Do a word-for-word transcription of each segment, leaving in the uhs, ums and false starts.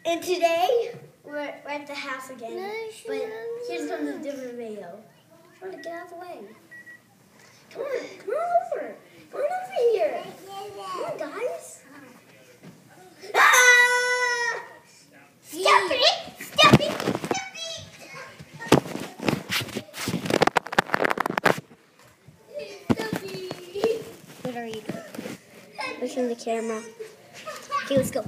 And today, we're, we're at the house again, but here's comes a different video. Trying to get out of the way. Come on, come on over. Come on over here. Come on, guys. Ah! Stop it! Stop it! Stop it! Stop it! What are you doing? Looking at the camera. Okay, let's go.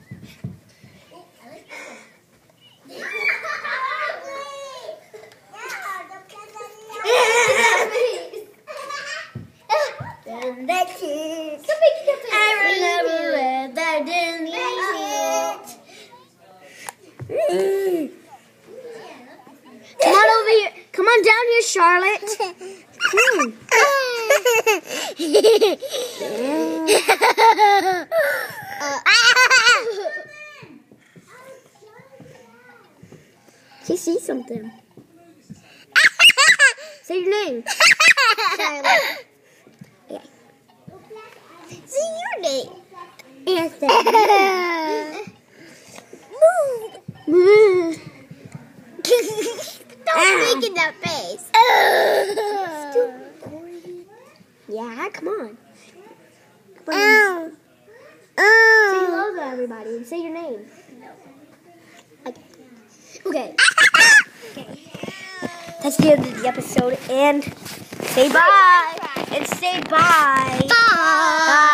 That's it. I remember it. That didn't it. Come on over here. Come on down here, Charlotte. Come She sees something. Say your name. Charlotte. Okay. Say your name. Answer. Move. Stop making that face. Yeah, come on. Come on. Say hello to everybody and say your name. Okay. Okay. Okay. That's the end of the episode, and say bye. And say bye. Bye. Bye.